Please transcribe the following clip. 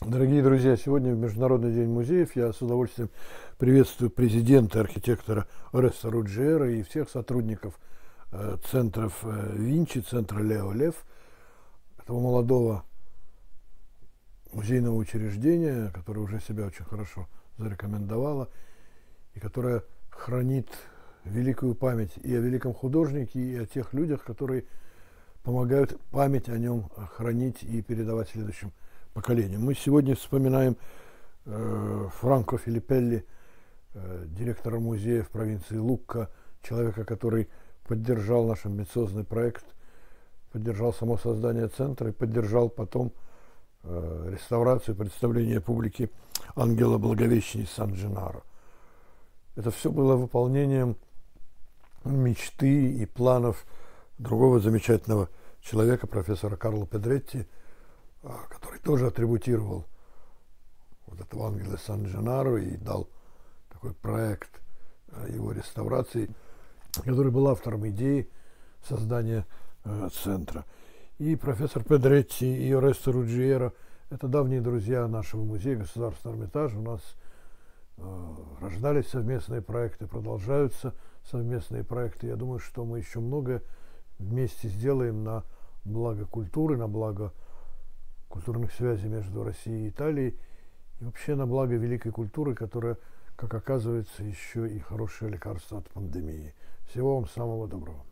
Дорогие друзья, сегодня в Международный день музеев я с удовольствием приветствую президента, архитектора Ореста Руджиера и всех сотрудников центров Винчи, центра Лео Лев, этого молодого музейного учреждения, которое уже себя очень хорошо зарекомендовало и которое хранит великую память и о великом художнике, и о тех людях, которые помогают память о нем хранить и передавать следующим поколениям. Мы сегодня вспоминаем Франко Филиппелли, директора музея в провинции Лукка, человека, который поддержал наш амбициозный проект, поддержал само создание центра и поддержал потом реставрацию, представление публики Ангела Благовещения Сан-Дженаро. Это все было выполнением мечты и планов другого замечательного человека, профессора Карло Педретти, который тоже атрибутировал вот этого Ангела Сан-Дженаро и дал такой проект его реставрации, который был автором идеи создания центра. И профессор Педретти и Оресто Руджиера – это давние друзья нашего музея Государственного Эрмитажа. У нас рождались совместные проекты, продолжаются совместные проекты. Я думаю, что мы еще многое вместе сделаем на благо культуры, на благо культурных связей между Россией и Италией и вообще на благо великой культуры, которая, как оказывается, еще и хорошее лекарство от пандемии. Всего вам самого доброго.